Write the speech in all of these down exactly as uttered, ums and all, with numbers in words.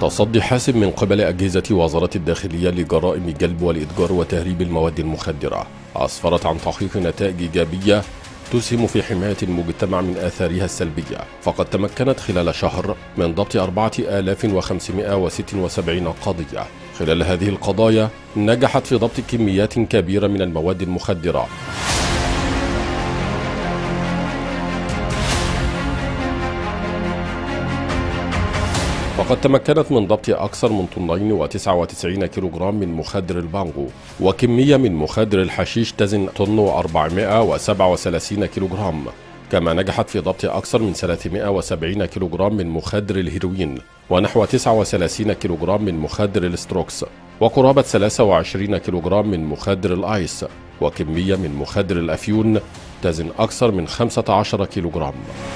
تصدي حاسم من قبل أجهزة وزارة الداخلية لجرائم جلب والإتجار وتهريب المواد المخدرة أسفرت عن تحقيق نتائج إيجابية تسهم في حماية المجتمع من آثارها السلبية، فقد تمكنت خلال شهر من ضبط أربعة آلاف وخمسمائة وستة وسبعين قضية. خلال هذه القضايا نجحت في ضبط كميات كبيرة من المواد المخدرة، وقد تمكنت من ضبط أكثر من طنين وتسعة وتسعين كيلوغرام من مخدر البانجو، وكمية من مخدر الحشيش تزن طن وأربعمائة وسبعة وثلاثين كيلوغرام. كما نجحت في ضبط أكثر من ثلاثمائة وسبعين كيلوغرام من مخدر الهيروين، ونحو تسعة وثلاثين كيلوغرام من مخدر الستروكس، وقرابة ثلاثة وعشرين كيلوغرام من مخدر الآيس، وكمية من مخدر الأفيون تزن أكثر من خمسة عشر كيلوغرام.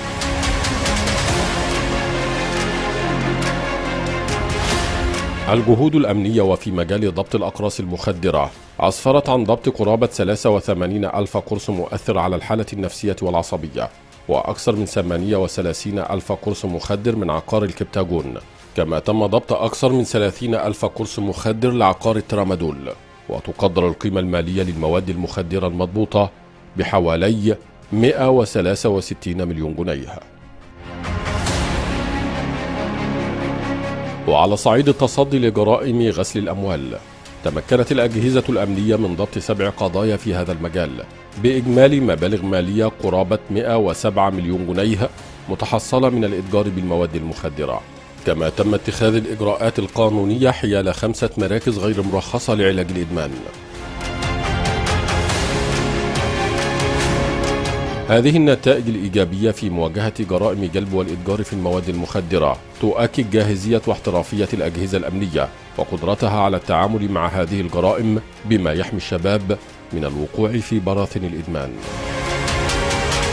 الجهود الأمنية وفي مجال ضبط الأقراص المخدرة أسفرت عن ضبط قرابة ثلاثة وثمانين ألف قرص مؤثر على الحالة النفسية والعصبية، وأكثر من ثمانية وثلاثين ألف قرص مخدر من عقار الكبتاجون. كما تم ضبط أكثر من ثلاثين ألف قرص مخدر لعقار الترامادول، وتقدر القيمة المالية للمواد المخدرة المضبوطة بحوالي مائة وثلاثة وستين مليون جنيه. وعلى صعيد التصدي لجرائم غسل الأموال، تمكنت الأجهزة الأمنية من ضبط سبع قضايا في هذا المجال بإجمالي مبالغ مالية قرابة مائة وسبعة مليون جنيه متحصلة من الإتجار بالمواد المخدرة. كما تم اتخاذ الإجراءات القانونية حيال خمسة مراكز غير مرخصة لعلاج الإدمان. هذه النتائج الإيجابية في مواجهة جرائم جلب والإتجار في المواد المخدرة تؤكد جاهزية واحترافية الأجهزة الأمنية وقدرتها على التعامل مع هذه الجرائم بما يحمي الشباب من الوقوع في براثن الإدمان.